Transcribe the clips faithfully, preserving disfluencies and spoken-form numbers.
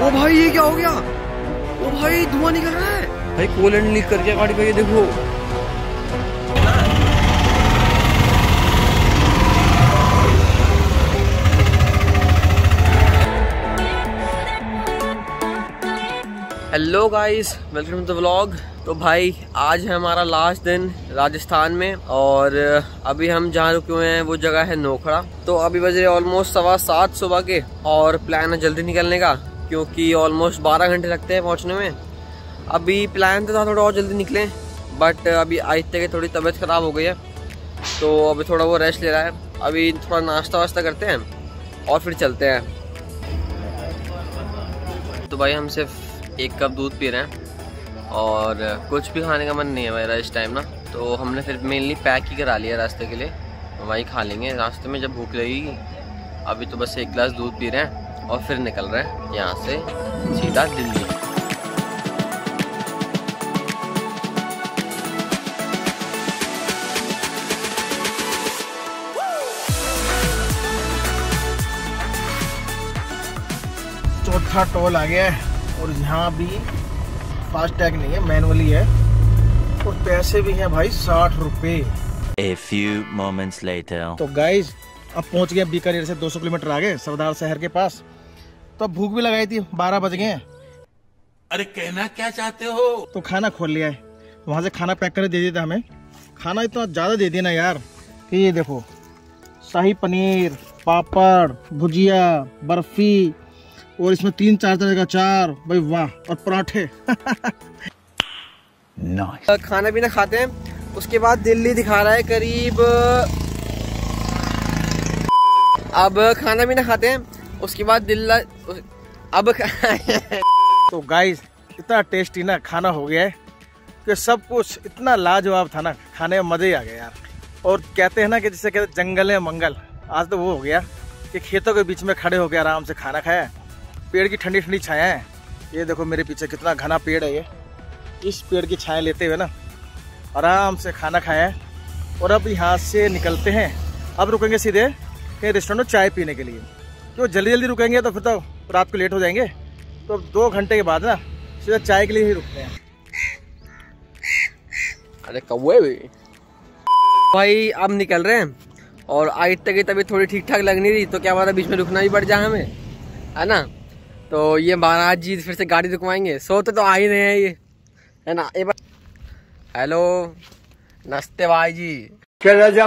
ओ भाई ये क्या हो गया? ओ भाई धुआं निकल रहा है भाई, कूलेंट लीक कर गया गाड़ी का, ये देखो। Hello guys, welcome to the vlog. तो भाई आज है हमारा लास्ट दिन राजस्थान में और अभी हम जहाँ रुके हुए हैं वो जगह है नोखड़ा। तो अभी बजे ऑलमोस्ट सवा सात सुबह के और प्लान है जल्दी निकलने का, क्योंकि ऑलमोस्ट बारह घंटे लगते हैं पहुँचने में। अभी प्लान तो था थोड़ा और जल्दी निकलें, बट अभी आहिस्ते की थोड़ी तबीयत ख़राब हो गई है, तो अभी थोड़ा वो रेस्ट ले रहा है। अभी थोड़ा नाश्ता वास्ता करते हैं और फिर चलते हैं। तो भाई हम सिर्फ एक कप दूध पी रहे हैं और कुछ भी खाने का मन नहीं है मेरा इस टाइम ना, तो हमने फिर मेनली पैक ही करा लिया रास्ते के लिए, वहीं खा लेंगे रास्ते में जब भूख लगेगी। अभी तो बस एक गिलास दूध पी रहे हैं और फिर निकल रहे हैं यहाँ से सीधा दिल्ली। चौथा टोल आ गया है और यहाँ भी फास्ट टैग नहीं है, मैनुअली है और पैसे भी हैं भाई साठ रुपए। A few moments later. तो गाइज अब पहुंच गए बीकानेर से दो सौ किलोमीटर आगे सरदार शहर के पास। तो अब भूख भी लगाई थी, बारह बज गए हैं। अरे कहना क्या चाहते हो? तो खाना खोल लिया है, वहां से खाना पैक कर दे दिया था हमें। खाना इतना ज्यादा दे दिया ना यार कि ये देखो, शाही पनीर, पापड़, भुजिया, बर्फी और इसमें तीन चार तरह का चार, भाई वाह, और पराठे। nice. खाना पीना खाते हैं, उसके बाद दिल्ली दिखा रहा है करीब। अब खाना पीना खाते हैं, उसके बाद दिल्ली अब तो गाइस इतना टेस्टी ना खाना हो गया है कि सब कुछ इतना लाजवाब था ना, खाने में मजे ही आ गए यार। और कहते हैं ना कि जिसे कहते हैं जंगल है मंगल, आज तो वो हो गया कि खेतों के बीच में खड़े होकर आराम से खाना खाया, पेड़ की ठंडी ठंडी छाया है। ये देखो मेरे पीछे कितना घना पेड़ है, ये इस पेड़ की छाया लेते हुए ना आराम से खाना खाया है। और अब यहाँ से निकलते हैं, अब रुकेंगे सीधे कहीं रेस्टोरेंट में चाय पीने के लिए, क्यों जल्दी जल्दी रुकेंगे तो फिर तो रात को लेट हो जाएंगे। तो अब दो घंटे के बाद ना सीधा चाय के लिए ही रुकते हैं। अरे कौवे भी भाई अब निकल रहे हैं और आज तक की तबीयत थोड़ी ठीक ठाक लग नहीं रही, तो क्या बात है बीच में रुकना भी पड़ जाए हमें, है ना। तो ये महाराज जी फिर से गाड़ी रुकवाएंगे, सोते तो आ ही रहे हैं ये, है ना। एक बार हेलो नमस्ते भाई जी। चला जा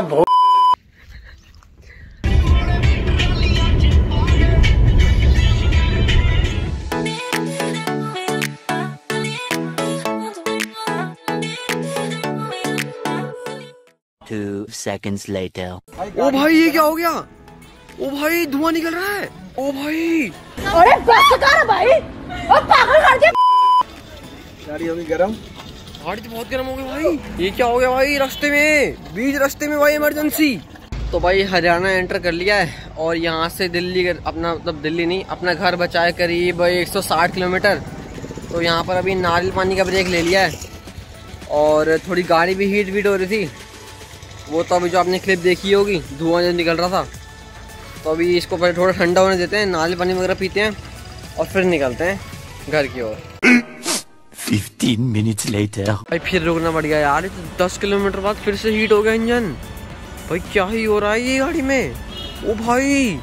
Two seconds later. ओ भाई ये क्या हो गया? ओ भाई धुआं निकल रहा है। ओ भाई अरे बस कर भाई, और पागल कर दिया। गाड़ी होगी गरम, गाड़ी तो बहुत गर्म हो गई भाई। ये क्या हो गया भाई? रास्ते में, बीच रास्ते में भाई इमरजेंसी। तो भाई हरियाणा एंटर कर लिया है और यहाँ से दिल्ली अपना, मतलब दिल्ली नहीं, अपना घर बचाए करीब एक सौ साठ किलोमीटर। तो यहाँ पर अभी नारियल पानी का ब्रेक ले लिया है और थोड़ी गाड़ी भी हीट वीट हो रही थी, वो तो अभी जो आपने क्लिप देखी होगी, धुआं जो निकल रहा था। तो अभी इसको पहले थोड़ा ठंडा होने देते हैं, नारियल पानी वगैरह पीते हैं और फिर निकलते हैं घर की ओर। Fifteen minutes later. भाई फिर रुकना पड़ गया यार, तो दस किलोमीटर बाद फिर से हीट हो गया इंजन। भाई क्या ही हो रहा है ये गाड़ी में? ओ भाई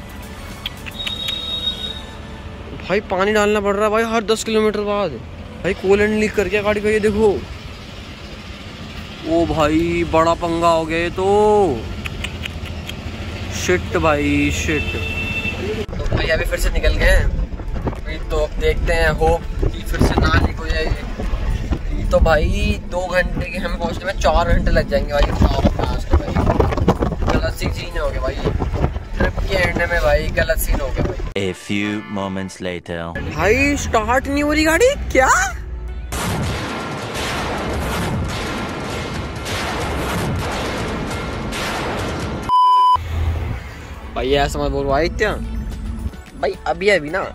भाई पानी डालना पड़ रहा है भाई हर दस किलोमीटर बाद। भाई कूलेंट लीक कर गया गाड़ी का, ये देखो। ओ भाई बड़ा पंगा हो गया ये तो, शिट भाई शिट। तो भाई अभी फिर से निकल गए हैं, तो अब देखते हैं, होप कि फिर से ना लीक हो जाएगी। तो भाई दो घंटे के हमें पहुंचने में चार घंटे लग जाएंगे भाई। गलत सी सीन हो गया भाई, ट्रिप के एंड में भाई गलत सीन हो गया भाई। A few moments later. भाई स्टार्ट नहीं हो रही गाड़ी, क्या? भाई ऐसा मत बोल भाई, क्या भाई अभी अभी ना।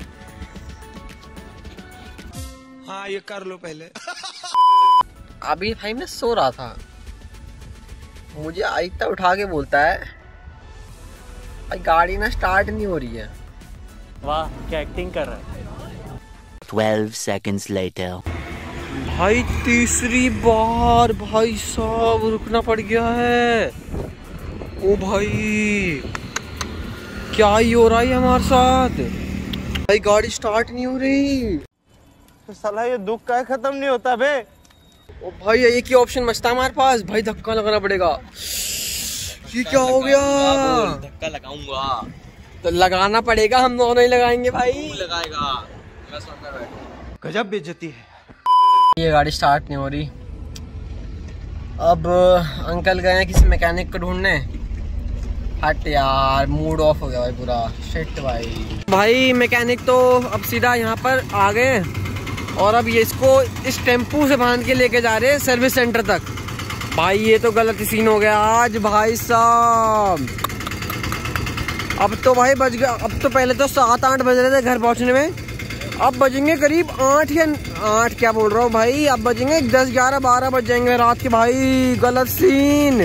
हाँ ये कर लो पहले। अभी भाई मैं सो रहा था, मुझे आहिस्ता उठा के बोलता है भाई गाड़ी ना स्टार्ट नहीं हो रही है। वाह क्या एक्टिंग कर रहा है। Twelve seconds later. भाई तीसरी बार भाई साहब रुकना पड़ गया है। ओ भाई क्या ही हो रहा है हमारे साथ। भाई गाड़ी स्टार्ट नहीं हो रही। तो साला ये दुख का खत्म नहीं होता बे। ओ भाई एक ही ऑप्शन बचता है हमारे पास, भाई धक्का लगाना पड़ेगा। ये क्या हो गया? धक्का लगाऊंगा तो लगाना पड़ेगा, हम दोनों ही लगाएंगे भाई। लगाएगा मैं सुनता बैठा। गजब बेइज्जती है। ये गाड़ी स्टार्ट नहीं हो रही। अब अंकल गए हैं किसी मैकेनिक को ढूंढने। हट यार मूड ऑफ हो गया भाई पूरा। शिट भाई भाई मैकेनिक तो अब सीधा यहाँ पर आ गए और अब ये इसको इस टेम्पू से बांध के लेके जा रहे हैं सर्विस सेंटर तक। भाई ये तो गलत सीन हो गया आज भाई साहब। अब तो भाई बज गया, अब तो पहले तो सात आठ बज रहे थे घर पहुंचने में, अब बजेंगे करीब आठ या आठ क्या बोल रहा हूँ भाई, अब बजेंगे दस ग्यारह बारह बज जाएंगे रात के। भाई गलत सीन।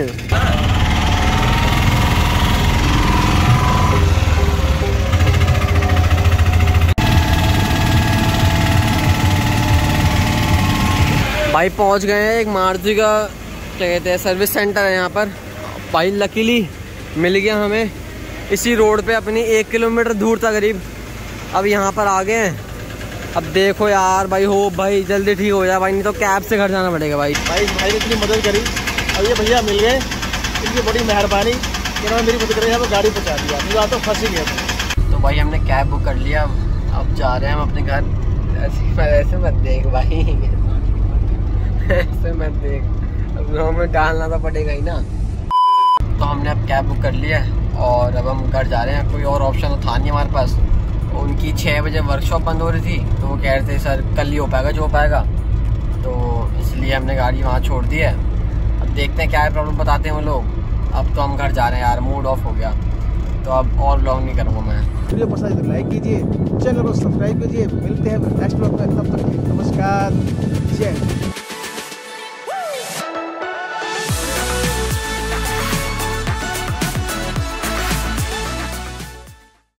भाई पहुंच गए हैं एक मारुति का क्या कहते हैं सर्विस सेंटर है यहाँ पर। भाई लकीली मिल गया हमें इसी रोड पे, अपनी एक किलोमीटर दूर था करीब। अब यहाँ पर आ गए हैं। अब देखो यार भाई हो भाई जल्दी ठीक हो जाए भाई, नहीं तो कैब से घर जाना पड़ेगा भाई। भाई भाई ने इतनी मदद करी, अब ये भैया मिल गए, इनकी बड़ी मेहरबानी, इन्होंने मेरी मदद करी, हमें गाड़ी पहुँचा दिया। मुझे तो फंस ही गया। तो भाई हमने कैब बुक कर लिया, अब जा रहे हैं हम अपने घर। ऐसे ऐसे मत देख भाई, ऐसे मत देख, अब में डालना तो पड़ेगा ही ना। तो हमने अब कैब बुक कर लिया है और अब हम घर जा रहे हैं। कोई और ऑप्शन तो था नहीं हमारे पास। उनकी छः बजे वर्कशॉप बंद हो रही थी तो वो कह रहे थे सर कल ही हो पाएगा जो हो पाएगा, तो इसलिए हमने गाड़ी वहाँ छोड़ दी है। अब देखते हैं क्या है प्रॉब्लम, बताते हैं वो लोग। अब तो हम घर जा रहे हैं यार, मूड ऑफ हो गया, तो अब और व्लॉग नहीं करूँगा मैं। वीडियो पसंद है तो लाइक कीजिए, चैनल को सब्सक्राइब कीजिए। मिलते हैं नेक्स्ट व्लॉग में, तब तक नमस्कार, जय।